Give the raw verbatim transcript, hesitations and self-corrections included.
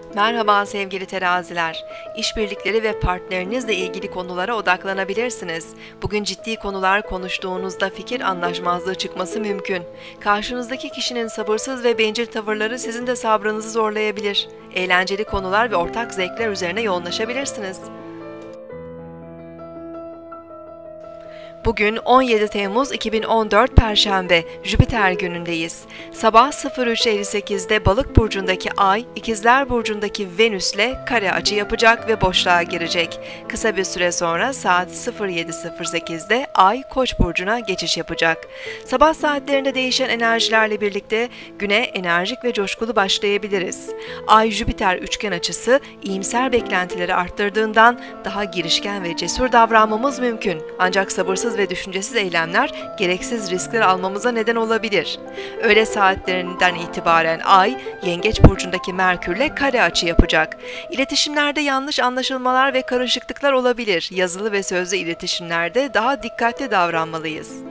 Merhaba sevgili teraziler. İşbirlikleri ve partnerinizle ilgili konulara odaklanabilirsiniz. Bugün ciddi konular konuştuğunuzda fikir anlaşmazlığı çıkması mümkün. Karşınızdaki kişinin sabırsız ve bencil tavırları sizin de sabrınızı zorlayabilir. Eğlenceli konular ve ortak zevkler üzerine yoğunlaşabilirsiniz. Bugün on yedi Temmuz iki bin on dört Perşembe, Jüpiter günündeyiz. Sabah sıfır üç elli sekizde Balık burcundaki Ay, İkizler burcundaki Venüs'le kare açı yapacak ve boşluğa girecek. Kısa bir süre sonra saat sıfır yedi sıfır sekizde Ay, Koç burcuna geçiş yapacak. Sabah saatlerinde değişen enerjilerle birlikte güne enerjik ve coşkulu başlayabiliriz. Ay-Jüpiter üçgen açısı iyimser beklentileri arttırdığından daha girişken ve cesur davranmamız mümkün. Ancak sabırsız ve düşüncesiz eylemler gereksiz riskler almamıza neden olabilir. Öğle saatlerinden itibaren Ay, Yengeç burcundaki Merkür'le kare açı yapacak. İletişimlerde yanlış anlaşılmalar ve karışıklıklar olabilir. Yazılı ve sözlü iletişimlerde daha dikkatli davranmalıyız.